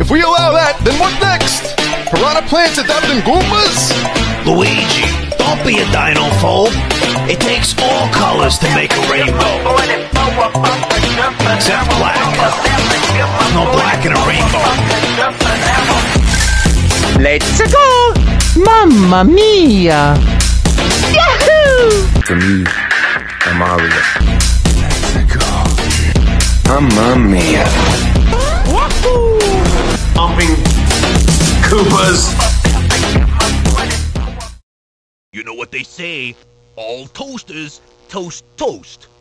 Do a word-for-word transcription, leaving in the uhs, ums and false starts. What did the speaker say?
If we allow that, then what next? Piranha plants adopting Goombas? Luigi, don't be a dino-phobe. It takes all colors to make a rainbow. Except black. There's no black in a rainbow. Let's go! Mamma mia! Yahoo! For me, I'm Mario. Let's go. Mamma mia. Wahoo! Pumping Koopas. You know what they say, all toasters toast toast.